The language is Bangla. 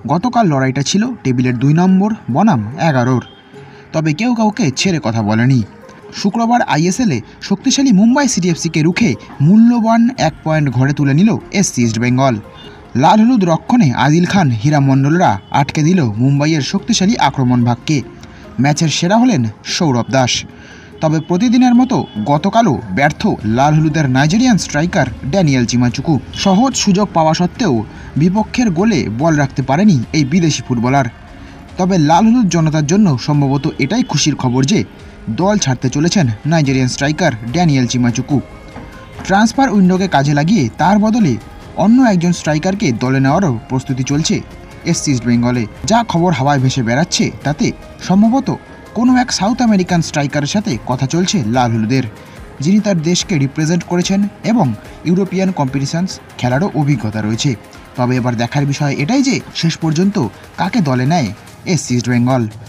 গতকাল লড়াইটা ছিল টেবিলের 2 নম্বর বনাম 11-র। তবে কেউ কাউকে ছেড়ে কথা বলেনি। শুক্রবার আইএসএলে শক্তিশালী মুম্বাই সিটিএফসিকে রুখে মূল্যবান 1 পয়েন্ট ঘরে তুলে নিল এসসি ইস্টবেঙ্গল। লাল হলুদ রক্ষণে আদিল খান, হীরা মণ্ডলরা আটকে দিল মুম্বাইয়ের শক্তিশালী আক্রমণ ভাগকে। ম্যাচের সেরা হলেন সৌরভ দাস। তবে প্রতিদিনের মতো গতকালও ব্যর্থ লাল হলুদের Nigerian striker Daniel Chima Chukwu. সহজ সুযোগ পাওয়া সত্ত্বেও বিপক্ষের গোলে বল রাখতে পারেনি এই বিদেশি ফুটবলার। তবে লাল হলুদ জনতার জন্য সম্ভবত এটাই খুশির খবর যে দল ছাড়তে চলেছেন Nigerian striker Daniel Chima Chukwu. Transfer উইন্ডোকে কাজে লাগিয়ে তার বদলে অন্য একজন স্ট্রাইকারকে দলে নেওয়ারও প্রস্তুতি চলছে এসসি ইস্টবেঙ্গলে। যা খবর হাওয়ায় ভেসে বেড়াচ্ছে তাতে সম্ভবত কোনো এক সাউথ আমেরিকান স্ট্রাইকারের সাথে কথা চলছে লাল হলুদের, যিনি তার দেশকে রিপ্রেজেন্ট করেছেন এবং ইউরোপিয়ান কম্পিটিশনস খেলারও অভিজ্ঞতা রয়েছে। তবে এবার দেখার বিষয় এটাই যে শেষ পর্যন্ত কাকে দলে নেয় এসসি ইস্টবেঙ্গল।